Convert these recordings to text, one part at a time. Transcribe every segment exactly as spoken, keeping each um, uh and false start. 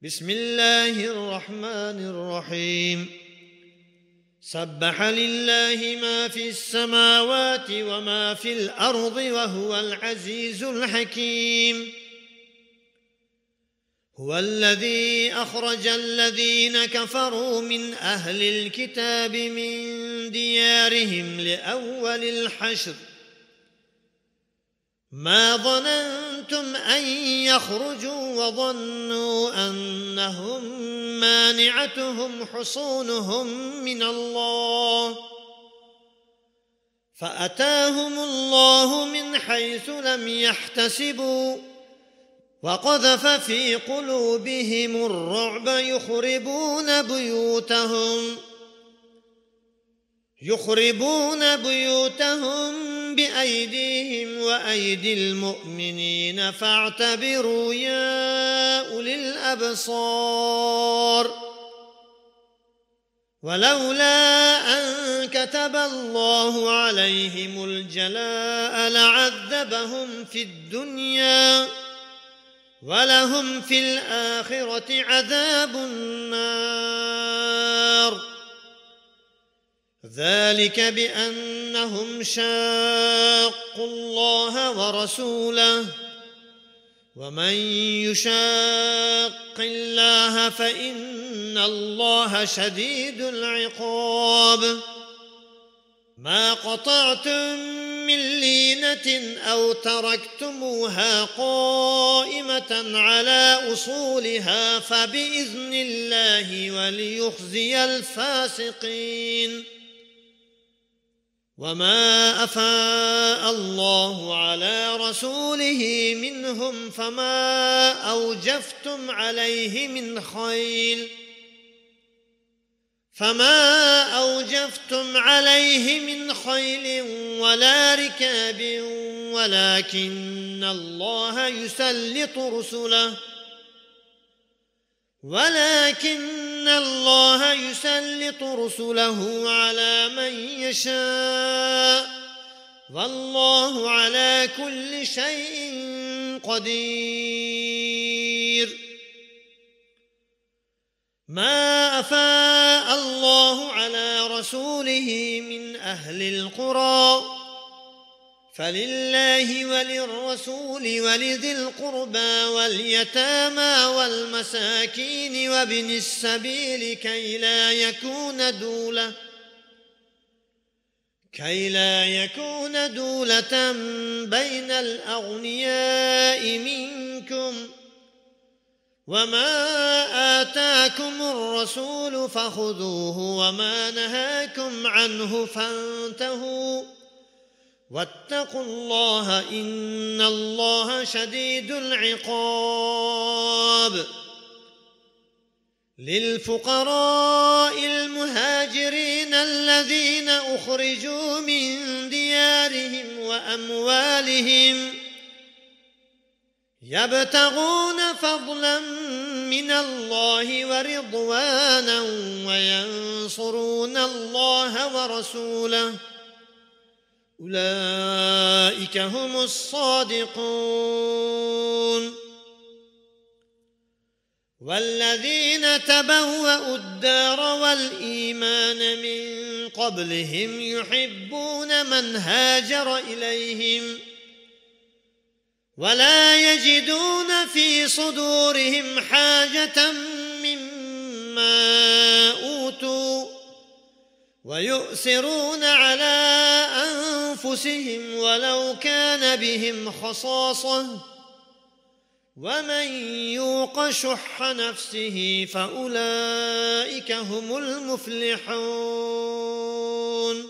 بسم الله الرحمن الرحيم سبح لله ما في السماوات وما في الأرض وهو العزيز الحكيم هو الذي أخرج الذين كفروا من أهل الكتاب من ديارهم لأول الحشر ما ظننتم أن يخرجوا وظنوا أنهم مانعتهم حصونهم من الله فأتاهم الله من حيث لم يحتسبوا وقذف في قلوبهم الرعب يخربون بيوتهم يخربون بيوتهم بأيديهم وأيدي المؤمنين فاعتبروا يا أولي الأبصار ولولا أن كتب الله عليهم الجلاء لعذبهم في الدنيا ولهم في الآخرة عذاب النار ذلك بأنهم شاقوا الله ورسوله ومن يشاق الله فإن الله شديد العقاب ما قطعتم من لينة أو تركتموها قائمة على أصولها فبإذن الله وليخزي الفاسقين وما أفاء الله على رسوله منهم فما أوجفتم عليه من خيل فما أوجفتم عليه من خيل ولا ركاب ولكن الله يسلط رسله ولكن الله يسلط رسله على من يشاء والله على كل شيء قدير ما أفاء الله على رسوله من أهل القرى فلله وللرسول ولذي القربى واليتامى والمساكين وابن السبيل كي لا يكون دولة كي لا يكون دولة بين الأغنياء منكم وما آتاكم الرسول فخذوه وما نهاكم عنه فانتهوا واتقوا الله إن الله شديد العقاب للفقراء المهاجرين الذين أخرجوا من ديارهم وأموالهم يبتغون فضلا من الله ورضوانا وينصرون الله ورسوله أولئك هم الصادقون والذين تبوأوا الدار والإيمان من قبلهم يحبون من هاجر إليهم ولا يجدون في صدورهم حاجة مما أوتوا ويؤثرون على أنفسهم ولو كان بهم خصاصة ومن يوق شح نفسه فأولئك هم المفلحون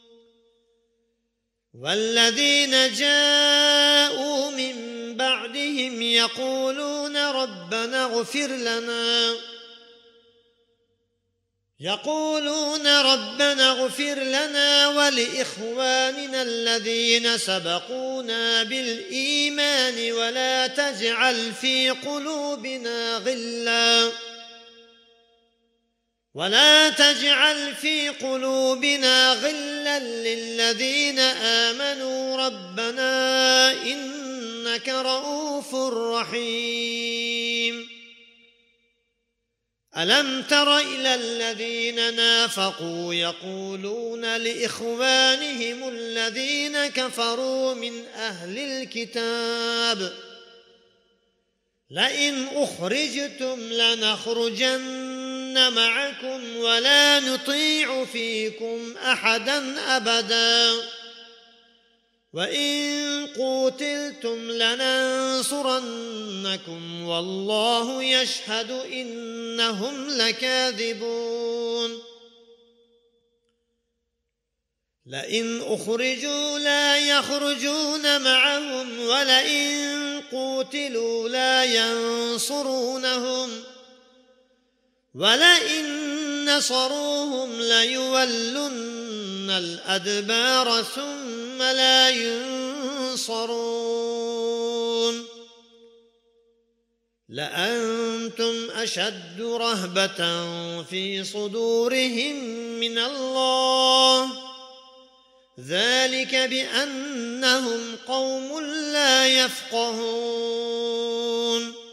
والذين جاءوا من بعدهم يقولون ربنا اغفر لنا يقولون ربنا اغفر لنا ولإخواننا الذين سبقونا بالإيمان ولا تجعل في قلوبنا غلا ولا تجعل في قلوبنا غلا للذين آمنوا ربنا إنك رؤوف رحيم ألم تر إلى الذين نافقوا يقولون لإخوانهم الذين كفروا من أهل الكتاب لئن أخرجتم لنخرجن معكم ولا نطيع فيكم أحدا أبدا وإن قوتلتم لننصرنكم والله يشهد إنهم لكاذبون لئن أخرجوا لا يخرجون معهم ولئن قوتلوا لا ينصرونهم ولئن نصروهم ليولن الأدبار ثم لا ينصرون لأنتم أشد رهبة في صدورهم من الله ذلك بأنهم قوم لا يفقهون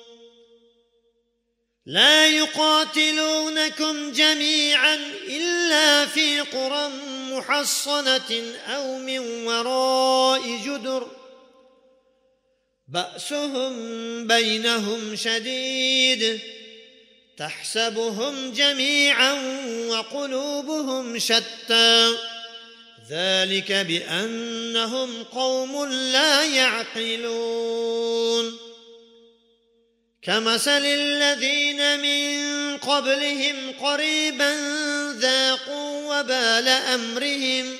لا يقاتلونكم جميعا إلا في قرى محصنة أو من وراء جدر بأسهم بينهم شديد تحسبهم جميعا وقلوبهم شتى ذلك بأنهم قوم لا يعقلون كمثل الذين من قبلهم قريبا ذاقوا وبال أمرهم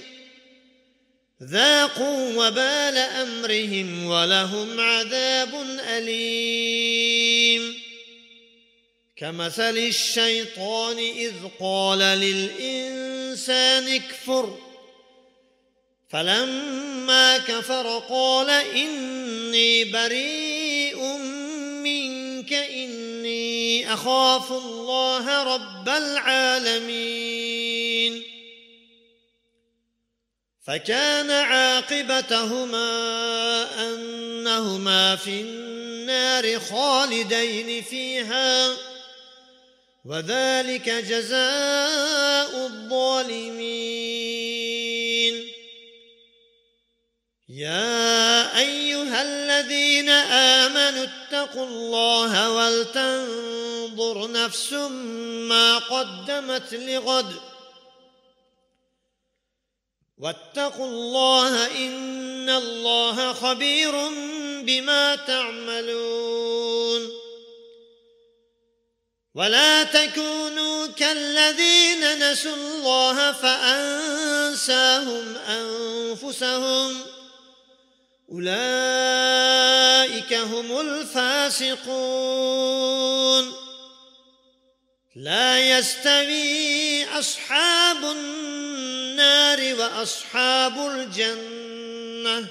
ذاقوا وبال أمرهم ولهم عذاب أليم كمثل الشيطان إذ قال للإنسان اكفر فلما كفر قال إني بريء منك إني أخاف الله رب العالمين فكان عاقبتهما أنهما في النار خالدين فيها وذلك جزاء الظالمين يا أيها الذين آمنوا اتقوا الله ولتنظر نفس ما قدمت لغد واتقوا الله إن الله خبير بما تعملون ولا تكونوا كالذين نسوا الله فأنساهم أنفسهم أولئك هم الفاسقون لا يستوي أصحاب النار وأصحاب الجنة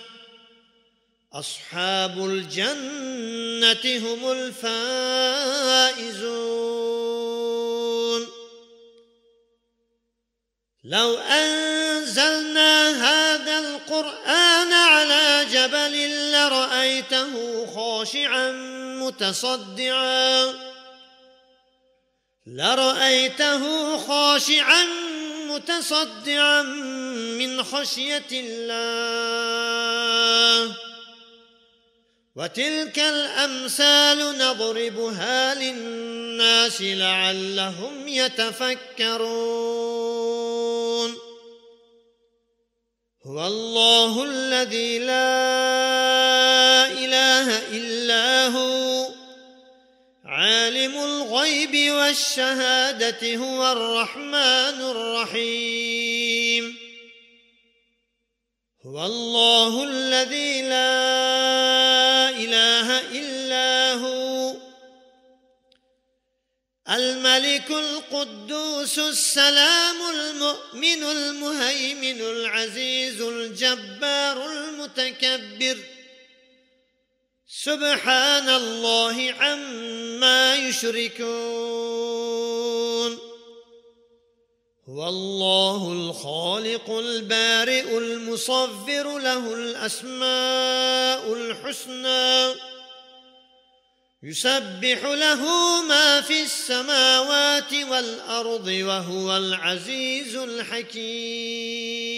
أصحاب الجنة هم الفائزون لو أنزلنا هذا القرآن على جبل لرأيته خاشعا متصدعا لرأيته خاشعا متصدعا من خشية الله وتلك الأمثال نضربها للناس لعلهم يتفكرون هو الله الذي لا إله إلا هو عالم الغيب والشهادة هو الرحمن الرحيم هو الله الذي لا إله إلا هو الملك القدوس السلام المؤمن المهيمن العزيز الجبار المتكبر سبحان الله عما يشركون هو الله الخالق البارئ المصور له الأسماء الحسنى يسبح له ما في السماوات والأرض وهو العزيز الحكيم.